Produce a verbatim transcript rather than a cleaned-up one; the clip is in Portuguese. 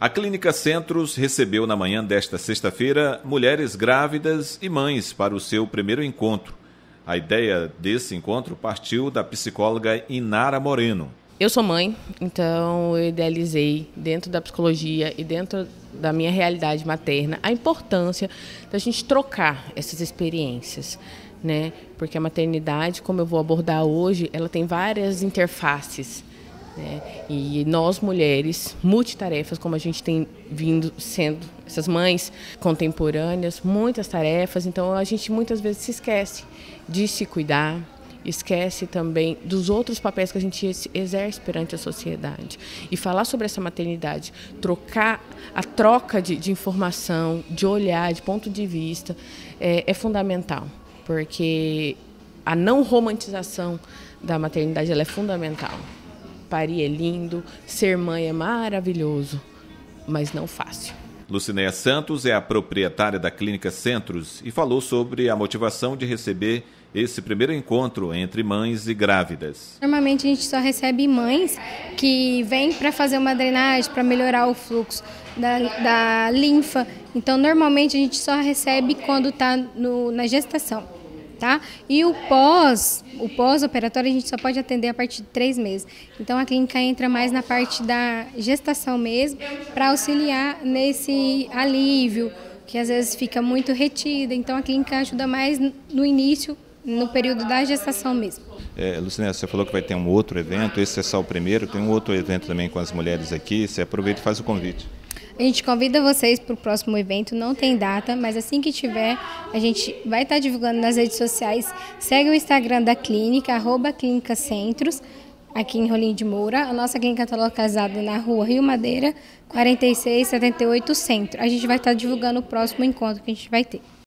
A Clínica Centros recebeu na manhã desta sexta-feira mulheres grávidas e mães para o seu primeiro encontro. A ideia desse encontro partiu da psicóloga Inara Moreno. Eu sou mãe, então eu idealizei dentro da psicologia e dentro da minha realidade materna a importância da gente trocar essas experiências, né? Porque a maternidade, como eu vou abordar hoje, ela tem várias interfaces. Né? E nós mulheres multitarefas, como a gente tem vindo sendo essas mães contemporâneas, muitas tarefas, então a gente muitas vezes se esquece de se cuidar, esquece também dos outros papéis que a gente exerce perante a sociedade. E falar sobre essa maternidade, trocar a troca de, de informação, de olhar, de ponto de vista, é, é fundamental, porque a não romantização da maternidade ela é fundamental. Parir é lindo, ser mãe é maravilhoso, mas não fácil. Lucinéia Santos é a proprietária da Clínica Centros e falou sobre a motivação de receber esse primeiro encontro entre mães e grávidas. Normalmente a gente só recebe mães que vêm para fazer uma drenagem, para melhorar o fluxo da, da linfa. Então, normalmente a gente só recebe quando está na gestação. Tá? E o pós, o pós-operatório a gente só pode atender a partir de três meses. Então a clínica entra mais na parte da gestação mesmo, para auxiliar nesse alívio, que às vezes fica muito retida. Então a clínica ajuda mais no início, no período da gestação mesmo. É, Lucinéia, você falou que vai ter um outro evento, esse é só o primeiro, tem um outro evento também com as mulheres aqui, você aproveita e faz o convite. A gente convida vocês para o próximo evento, não tem data, mas assim que tiver, a gente vai estar divulgando nas redes sociais. Segue o Instagram da clínica, arroba Clínica Centros, aqui em Rolim de Moura. A nossa clínica está localizada na rua Rio Madeira, quarenta e seis setenta e oito Centro. A gente vai estar divulgando o próximo encontro que a gente vai ter.